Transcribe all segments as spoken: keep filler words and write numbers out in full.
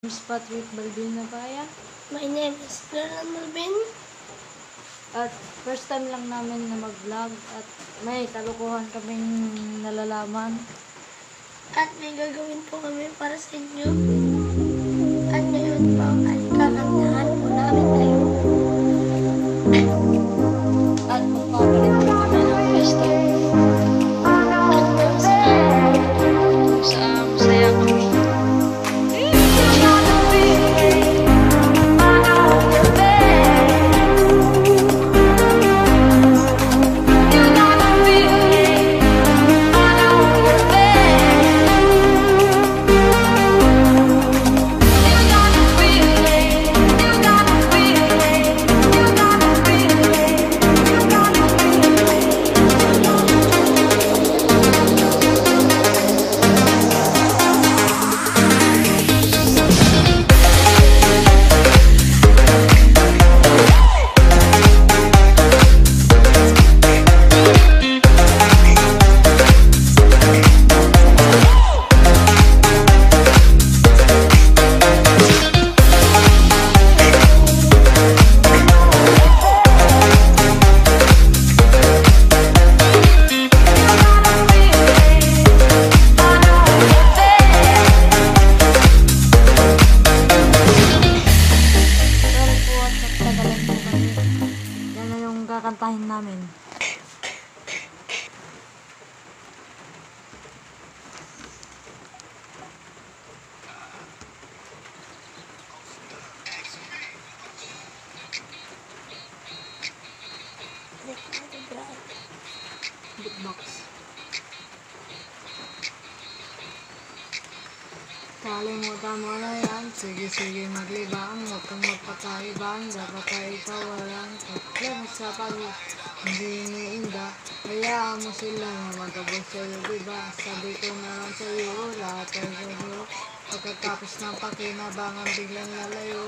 Spot with Balbin Nabaya. My name is Lola Malvin. At first time lang namin na mag-vlog at may kalukuhan kaming nalalaman. At may gagawin po kami para sa inyo. At ngayon po ay kakantahan po namin kayo. At magpapalit po kami ng pwesto. At masaya. Sa masaya kami. Kakantahin namin. Beatbox. Kalimutan mo na yan. Sige, sige, maglibang. Huwag kang magpakaibang. Dapat ay ikaw walang problema sa pagod. Hindi iniinda. Hayaan mo sila na magabot sa'yo, diba? Sabi ko na lang sa'yo, lahat ay sa'yo. Pagkatapos ng pakinabangan, biglang lalayo.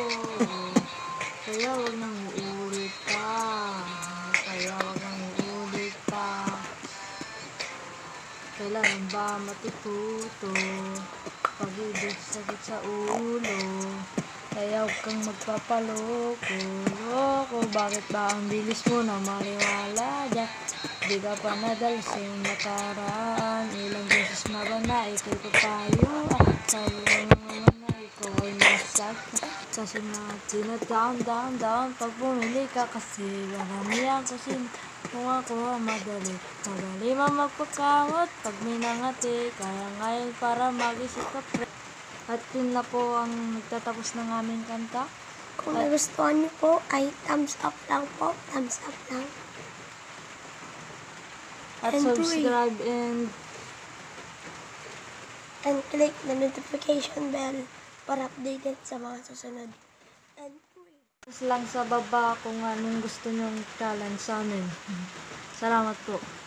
Kaya huwag nang uulit pa. Kaya huwag nang uulit pa. Kailan ba matututo? Pag-ibig sakit sa ulo. Kaya huwag kang magpapaloko. Loko, bakit ba ang bilis mo na maniwala dyan? Di ka pa nadalsing nakaraan. Ilang beses na ba na ikaw'y papayo? Sabi ko naman na ikaw ay nasakta. Kasi natin na down, down, down. Pag bumili ka kasi maramihan kasi kung ako madali. Madali ma magpakamot pag minangati. Kaya ngayon para mag-isip ka pre. At yun na po ang nagtatapos ng aming kanta. Kung nagustuhan niyo po ay thumbs up lang po. Thumbs up lang. At And subscribe and And click the notification bell para updated sa mga susunod. And lang sa baba kung anong gusto nyong challenge sa amin. Salamat po.